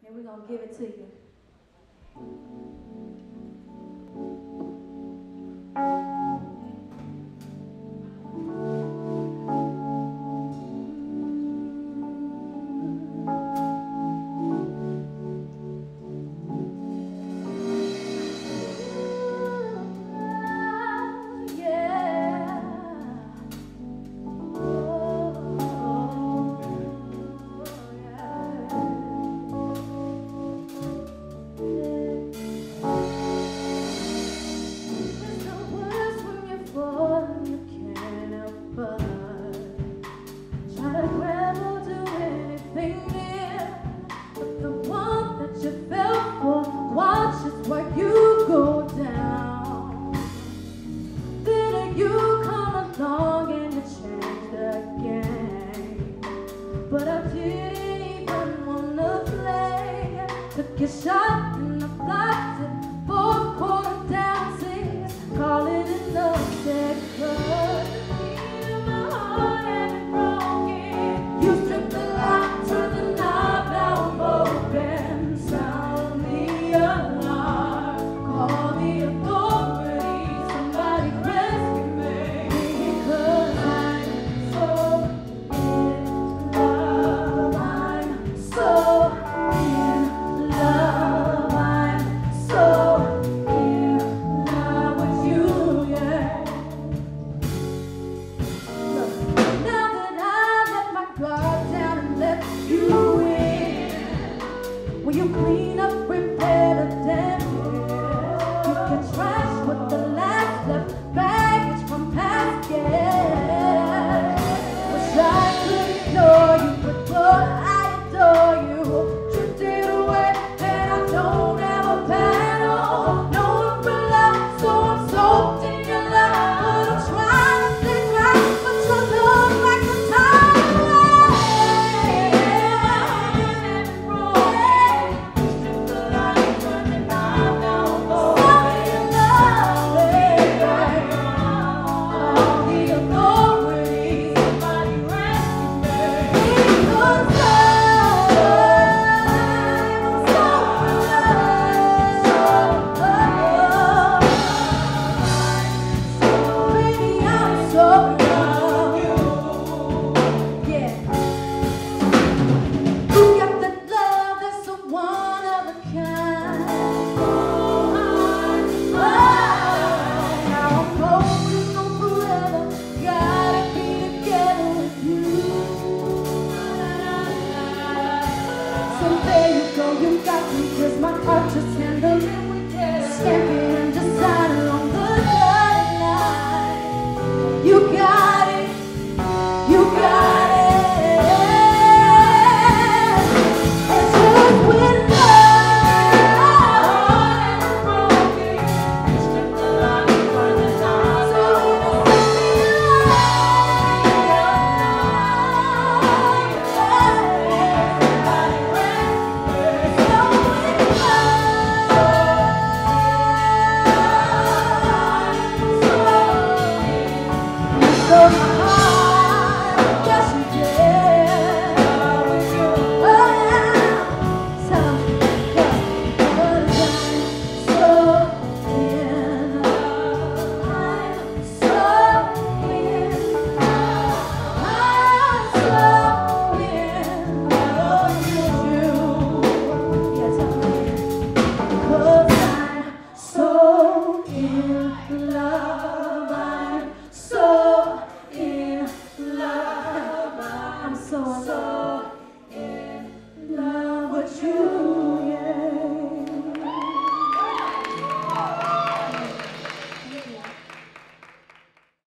and we're gonna give it to you. But I didn't even wanna play. Took a shot and I blocked it. Fourth quarter dancing, call it a love set. But the beat of my heart and it broken. You stripped the lock, turned the knob, now I'm open. Sound the alarm, call the authorities. Somebody rescue me, because I'm so in love. I'm so in love. I'm so in love with you, yeah. Look, now that I let my guard down and let you in, will you clean up, repair the damage? You can trash with the last left baggage from past years. Wish I could ignore you, but boy, I adore you. Drifted away and I don't have a paddle, no umbrella, so I'm soaked in your love. But I'm trying to stay dry, but your love like a tidal wave. And rolling, strip the light, turn the knob, now I'm falling in love, baby. All the authorities, somebody rescue me, because baby, I'm so in love. Yeah. You got that love that's a one of a kind. Now I'm holding on forever. Gotta be together with you. So there you go, you got me, 'cause my heart just can't live with you. Stamping and deciding on the dotted line. You got it, you got it. And just with love and broken, strip the lock, turn the knob, so so